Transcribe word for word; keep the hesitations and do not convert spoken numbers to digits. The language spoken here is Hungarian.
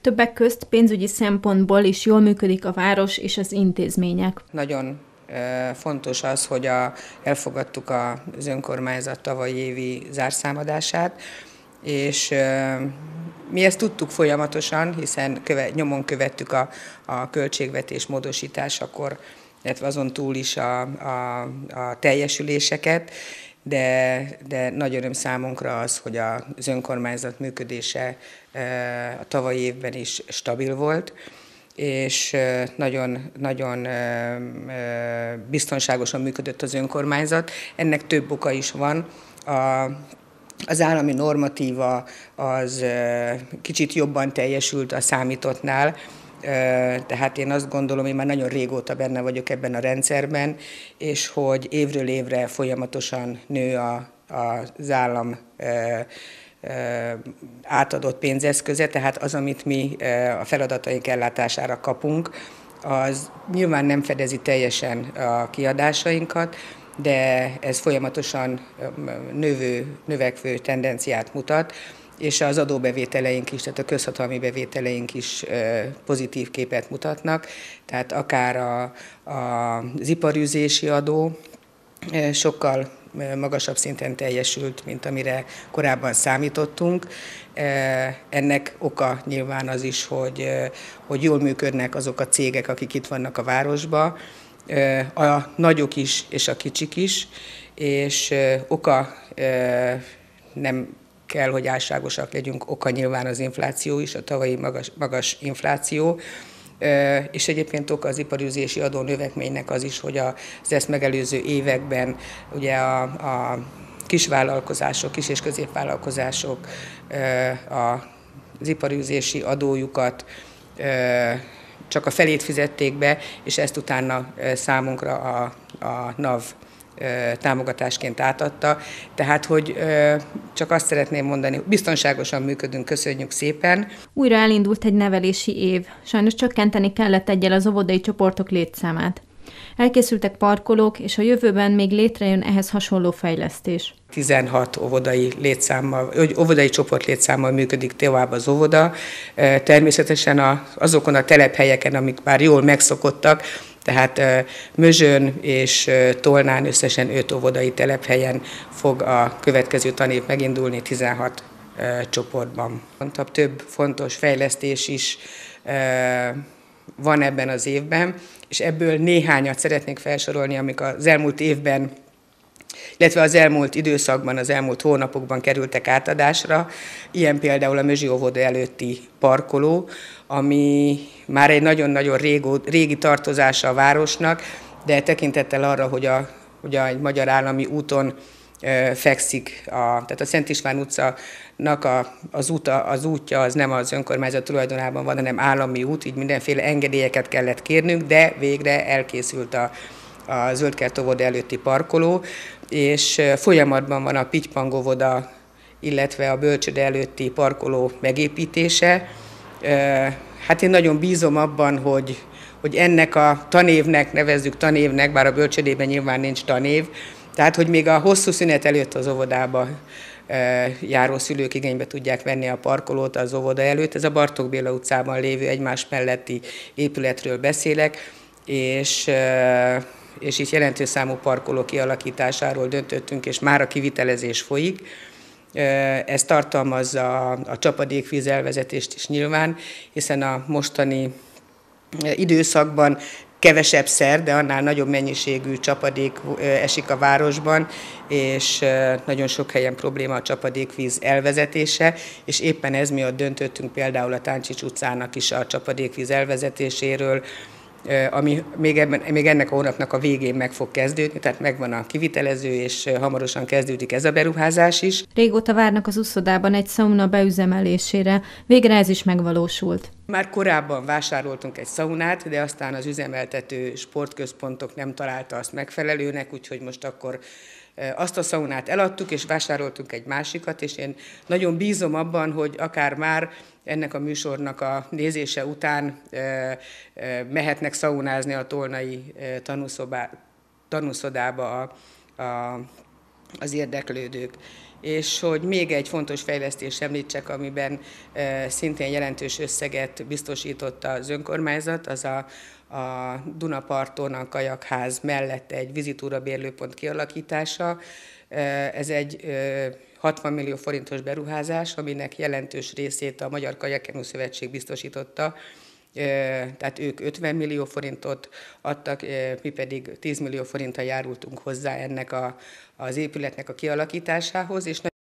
Többek közt pénzügyi szempontból is jól működik a város és az intézmények. Nagyon fontos az, hogy a, elfogadtuk az önkormányzat tavalyi évi zárszámadását, és mi ezt tudtuk folyamatosan, hiszen köve, nyomon követtük a, a költségvetés módosításakor, illetve azon túl is a, a, a teljesüléseket, de, de nagy öröm számunkra az, hogy az önkormányzat működése a tavalyi évben is stabil volt, és nagyon, nagyon biztonságosan működött az önkormányzat. Ennek több oka is van. A, az állami normatíva az kicsit jobban teljesült a számítottnál, tehát én azt gondolom, én már nagyon régóta benne vagyok ebben a rendszerben, és hogy évről évre folyamatosan nő a, az állam átadott pénzeszköze, tehát az, amit mi a feladataink ellátására kapunk, az nyilván nem fedezi teljesen a kiadásainkat, de ez folyamatosan növő, növekvő tendenciát mutat, és az adóbevételeink is, tehát a közhatalmi bevételeink is pozitív képet mutatnak, tehát akár a, a, az iparűzési adó sokkal magasabb szinten teljesült, mint amire korábban számítottunk. Ennek oka nyilván az is, hogy, hogy jól működnek azok a cégek, akik itt vannak a városban, a nagyok is és a kicsik is, és oka nem kell, hogy álságosak legyünk, oka nyilván az infláció is, a tavalyi magas, magas infláció, és egyébként oka az iparűzési adó növekménynek az is, hogy az ezt megelőző években ugye a, a kisvállalkozások, kis- és középvállalkozások az iparűzési adójukat csak a felét fizették be, és ezt utána számunkra a, a NAV támogatásként átadta. Tehát, hogy csak azt szeretném mondani, biztonságosan működünk, köszönjük szépen. Újra elindult egy nevelési év. Sajnos csökkenteni kellett egyel az óvodai csoportok létszámát. Elkészültek parkolók, és a jövőben még létrejön ehhez hasonló fejlesztés. tizenhat óvodai létszámmal, óvodai csoport létszámmal működik tovább az óvoda. Természetesen azokon a telephelyeken, amik már jól megszokottak, tehát Mözsön és Tolnán összesen öt óvodai telephelyen fog a következő tanév megindulni tizenhat csoportban. Több fontos fejlesztés is van ebben az évben, és ebből néhányat szeretnék felsorolni, amik az elmúlt évben, illetve az elmúlt időszakban, az elmúlt hónapokban kerültek átadásra. Ilyen például a Mözsi óvoda előtti parkoló, ami már egy nagyon-nagyon régó, régi tartozása a városnak, de tekintettel arra, hogy a, hogy a Magyar Állami úton e, fekszik, a, tehát a Szent István utcának a, az, úta, az útja az nem az önkormányzat tulajdonában van, hanem állami út, így mindenféle engedélyeket kellett kérnünk, de végre elkészült a, a Zöldkert óvoda előtti parkoló, és folyamatban van a Pitypang óvoda, illetve a bölcsőde előtti parkoló megépítése. Hát én nagyon bízom abban, hogy, hogy ennek a tanévnek, nevezzük tanévnek, bár a bölcsődében nyilván nincs tanév, tehát hogy még a hosszú szünet előtt az óvodába járó szülők igénybe tudják venni a parkolót az óvoda előtt. Ez a Bartók Béla utcában lévő egymás melletti épületről beszélek, és és itt jelentős számú parkoló kialakításáról döntöttünk, és már a kivitelezés folyik. Ez tartalmazza a csapadékvíz elvezetést is nyilván, hiszen a mostani időszakban kevesebb szer, de annál nagyobb mennyiségű csapadék esik a városban, és nagyon sok helyen probléma a csapadékvíz elvezetése, és éppen ez miatt döntöttünk például a Táncsics utcának is a csapadékvíz elvezetéséről, ami még, ebben, még ennek a hónapnak a végén meg fog kezdődni, tehát megvan a kivitelező, és hamarosan kezdődik ez a beruházás is. Régóta várnak az uszodában egy szauna beüzemelésére, végre ez is megvalósult. Már korábban vásároltunk egy szaunát, de aztán az üzemeltető sportközpontok nem találta azt megfelelőnek, úgyhogy most akkor azt a szaunát eladtuk, és vásároltunk egy másikat, és én nagyon bízom abban, hogy akár már ennek a műsornak a nézése után mehetnek szaunázni a tolnai tanúszodába a, a, az érdeklődők. És hogy még egy fontos fejlesztés említsek, amiben szintén jelentős összeget biztosított az önkormányzat, az a, a Dunaparton a kajakház mellett egy vizitúra bérlőpont kialakítása. Ez egy hatvan millió forintos beruházás, aminek jelentős részét a Magyar Kajakkenu Szövetség biztosította, tehát ők ötven millió forintot adtak, mi pedig tíz millió forinttal járultunk hozzá ennek a, az épületnek a kialakításához, és